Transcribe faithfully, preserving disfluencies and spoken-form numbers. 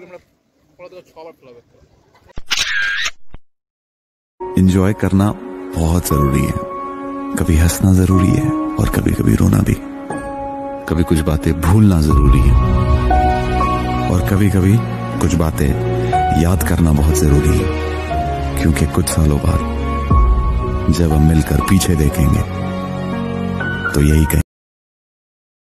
Enjoy करना बहुत जरूरी है। कभी हंसना जरूरी है और कभी कभी रोना भी। कभी कुछ बातें भूलना जरूरी है और कभी कभी कुछ बातें याद करना बहुत जरूरी है, क्योंकि कुछ सालों बाद जब हम मिलकर पीछे देखेंगे तो यही कहेंगे।